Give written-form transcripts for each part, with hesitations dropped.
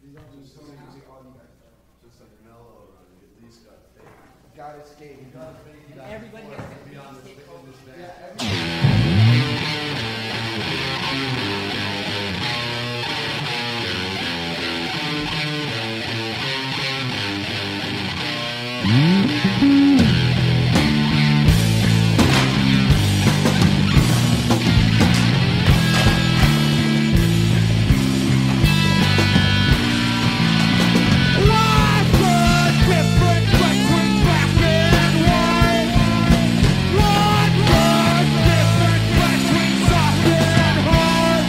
Just like mellow, you at least got faith. Got to skate. You got to skate. Everybody has to be on this band. Different between soft and hard.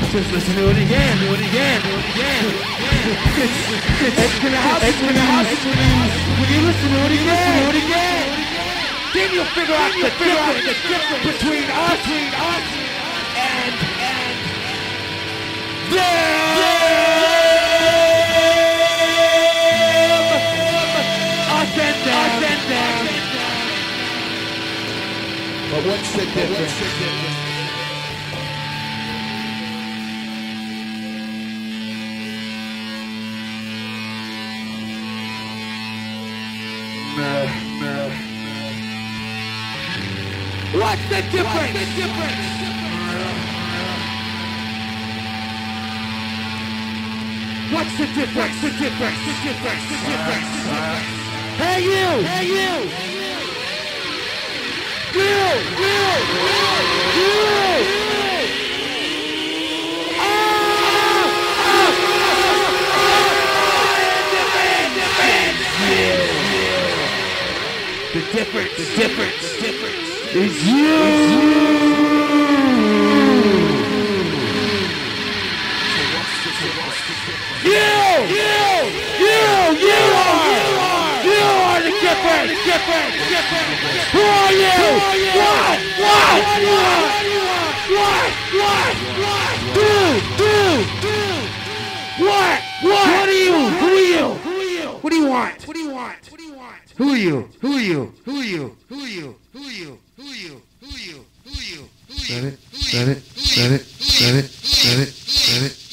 Just listen to it again, do it again, do it again. It's gonna happen when you listen to it again. Then you'll figure out the difference between us and them. Us and them. But what's the difference? What's the difference? What's the difference? Hey you! The difference is you. You are the difference. Who are you? What? What? What are you? Who are you? What do you want? Who are you? Let it.